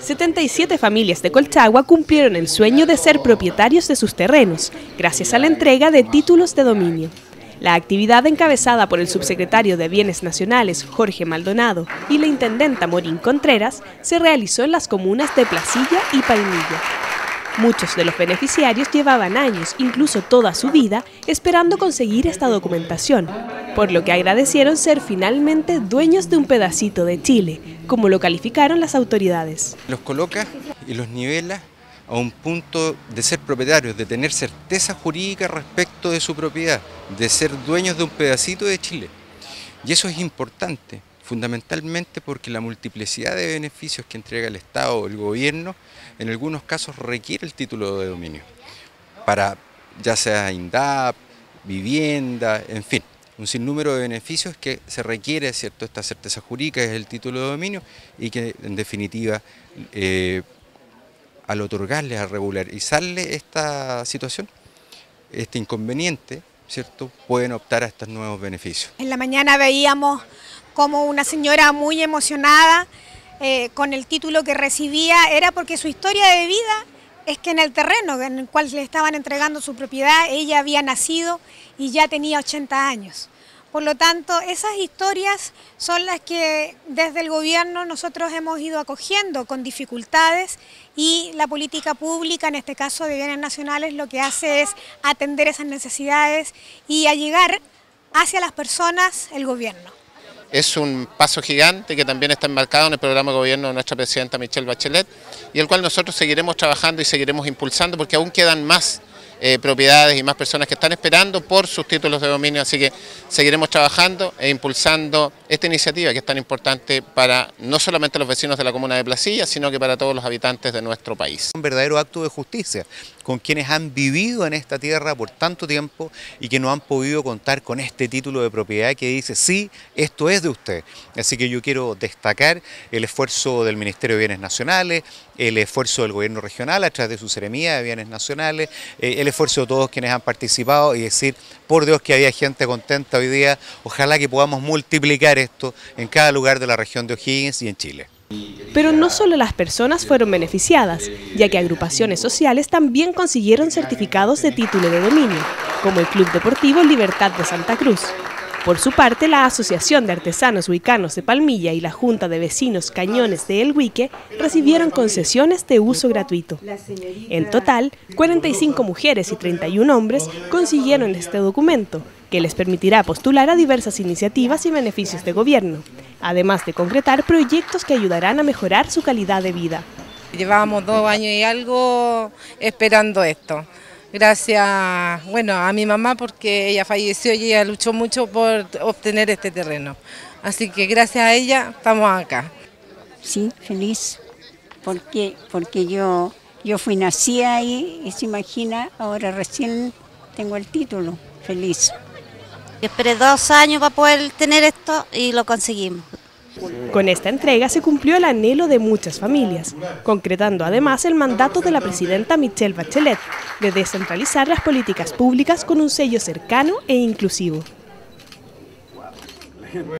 77 familias de Colchagua cumplieron el sueño de ser propietarios de sus terrenos, gracias a la entrega de títulos de dominio. La actividad, encabezada por el subsecretario de Bienes Nacionales, Jorge Maldonado, y la intendenta Morín Contreras, se realizó en las comunas de Placilla y Palmilla. Muchos de los beneficiarios llevaban años, incluso toda su vida, esperando conseguir esta documentación, por lo que agradecieron ser finalmente dueños de un pedacito de Chile, como lo calificaron las autoridades. Los coloca y los nivela a un punto de ser propietarios, de tener certeza jurídica respecto de su propiedad, de ser dueños de un pedacito de Chile. Y eso es importante, fundamentalmente porque la multiplicidad de beneficios que entrega el Estado o el gobierno, en algunos casos requiere el título de dominio, para ya sea INDAP, vivienda, en fin, un sinnúmero de beneficios que se requiere, ¿cierto?, esta certeza jurídica, es el título de dominio, y que en definitiva al otorgarle, al regularizarle esta situación, este inconveniente, ¿cierto?, pueden optar a estos nuevos beneficios. En la mañana veíamos como una señora muy emocionada con el título que recibía, era porque su historia de vida es que en el terreno en el cual le estaban entregando su propiedad, ella había nacido y ya tenía 80 años. Por lo tanto, esas historias son las que desde el gobierno nosotros hemos ido acogiendo con dificultades, y la política pública, en este caso de Bienes Nacionales, lo que hace es atender esas necesidades y allegar hacia las personas el gobierno. Es un paso gigante que también está enmarcado en el programa de gobierno de nuestra presidenta Michelle Bachelet, y el cual nosotros seguiremos trabajando y seguiremos impulsando, porque aún quedan más propiedades y más personas que están esperando por sus títulos de dominio, así que seguiremos trabajando e impulsando esta iniciativa que es tan importante para no solamente los vecinos de la comuna de Placilla, sino que para todos los habitantes de nuestro país. Un verdadero acto de justicia con quienes han vivido en esta tierra por tanto tiempo y que no han podido contar con este título de propiedad que dice, sí, esto es de usted. Así que yo quiero destacar el esfuerzo del Ministerio de Bienes Nacionales, el esfuerzo del gobierno regional a través de su Seremía de Bienes Nacionales, el esfuerzo de todos quienes han participado, y decir, por Dios que había gente contenta hoy día. Ojalá que podamos multiplicar esto en cada lugar de la región de O'Higgins y en Chile. Pero no solo las personas fueron beneficiadas, ya que agrupaciones sociales también consiguieron certificados de título de dominio, como el Club Deportivo Libertad de Santa Cruz. Por su parte, la Asociación de Artesanos Huicanos de Palmilla y la Junta de Vecinos Cañones de El Huique recibieron concesiones de uso gratuito. En total, 45 mujeres y 31 hombres consiguieron este documento, que les permitirá postular a diversas iniciativas y beneficios de gobierno, además de concretar proyectos que ayudarán a mejorar su calidad de vida. Llevábamos 2 años y algo esperando esto. Gracias, bueno, a mi mamá, porque ella falleció y ella luchó mucho por obtener este terreno. Así que gracias a ella estamos acá. Sí, feliz, porque yo fui nacida ahí y se imagina, ahora recién tengo el título, feliz. Esperé 2 años para poder tener esto y lo conseguimos. Con esta entrega se cumplió el anhelo de muchas familias, concretando además el mandato de la presidenta Michelle Bachelet de descentralizar las políticas públicas con un sello cercano e inclusivo.